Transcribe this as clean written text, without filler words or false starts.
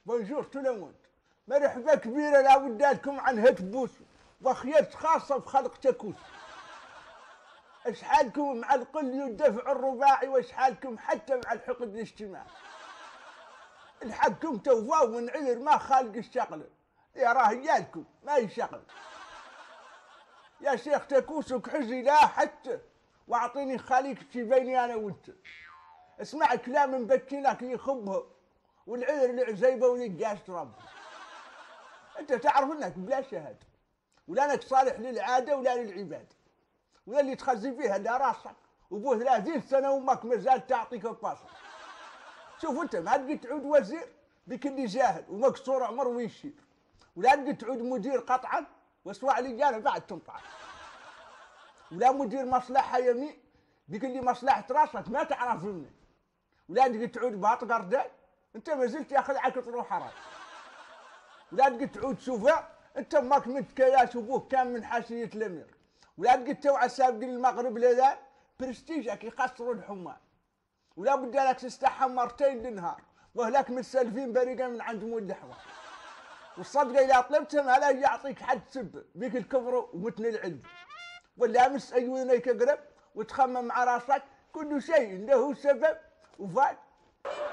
بونجور تو لو موند. مرحبا كبيره لا ودادكم عن هيك بوس وخيرت خاصه في خلق تكوس. اشحالكم مع القل والدفع الرباعي واشحالكم حتى مع الحقد الاجتماعي. الحقكم توفاو من عذر ما خالق الشغل. يا راهيالكم ما يشغل. يا شيخ تكوس وكحزي لا حتى واعطيني خليك شي بيني انا وانت. اسمع كلام مبكي لك يخبه والعذر لعزيبه ولقاش رب. انت تعرف انك بلا شهاده ولا انك صالح للعاده ولا للعباده ولا اللي تخزي فيها لا راسك وبوه 30 سنه وامك مازال تعطيك الباصه. شوف انت ما تقدر تعود وزير بك اللي جاهل ومكسور عمر ويشير ولا تقدر تعود مدير قطعا واسوع لي انا بعد تنطع ولا مدير مصلحه يمين بك اللي مصلحه راسك ما تعرف مني ولا تقدر تعود باط قردان انت ما زلت ياخذ عكس روح راس ولا تقدر تعود شوفها انت ماك متكياس وابوك كان من حاشيه الامير ولا تقدر توعى سابق المغرب لذا برستيجك يقصروا الحمام ولا بد لك تستحى مرتين للنهار وهلاك متسلفين بريقه من عند مول الحوار والصدقه اذا طلبتهم هلا يعطيك حد سب بيك الكبر ومتن العلم ولا امس ايونيك اقرب وتخمم مع راسك كل شيء له سبب وفات.